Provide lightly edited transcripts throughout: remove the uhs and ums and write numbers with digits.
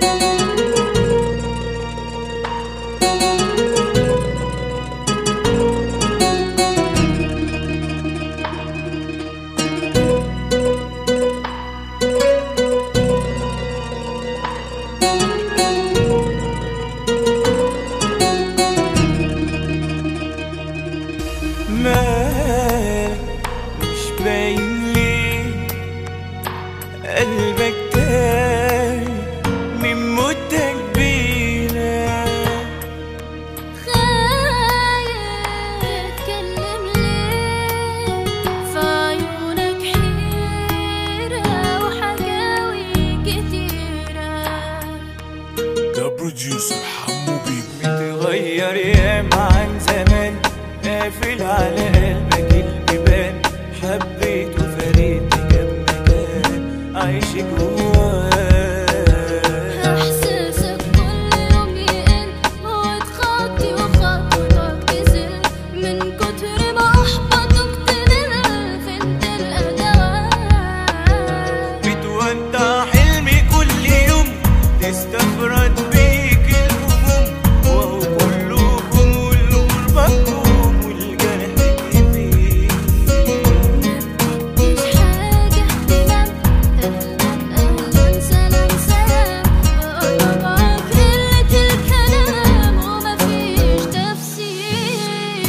مالك مش باين ليه قلبك تايه من مدة كبيرة؟ خايف تتكلم ليه؟ في عيونك حيرة وحكاوي كتيرة. ده بروديوسر حمو بيك. متغير ياما عن زمان، قافل على قلبك البيبان، حبيت وفرقت جاب مكان عايش جواك. احساسك كل يوم يقل وتخطي وخطوتك تزل، من كتر ما احبطك تمل فين تلقى دواك. بتودع حلمي كل يوم، تستفرد بيك الهموم، وهو كلكم والغربكم والجرح كبير. مفيش حاجة اهتمام، اهلا سلام سلام، بقولك معاك قلة الكلام ومفيش تفسير.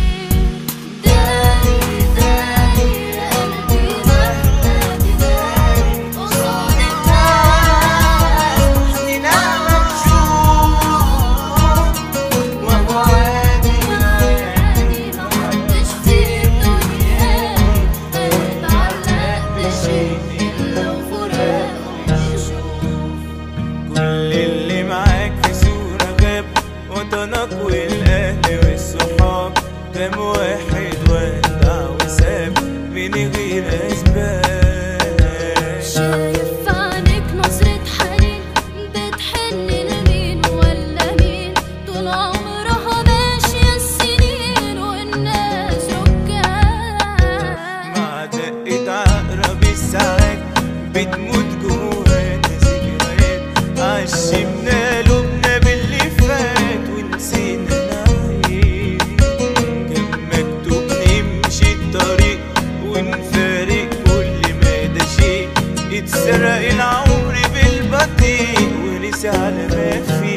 داري داري قلبي مهما تداري قصاد الناس، حزينة مكشوف وهو عادي عادي محدش في الدنيا هيتعلق بشيء إلا وفراقه يشوف. كل اللي معاك في صورة غاب، وطنك والأهل والصحاب، كام واحد ودع وساب من غير أسباب. شايف في عينيك نظرة حنين، بتحن لمين ولا مين؟ طول عمرها ماشية السنين والناس ركاب. مع دقة عقرب الساعات بتموت جوانا ذكريات، عشمنا لومنا باللي فات ونسينا نعيش. كان مكتوب نمشي الطريق ونفارق كل ما ده شيء، اتسرق العمر بالبطيء ونسي على ما فيه.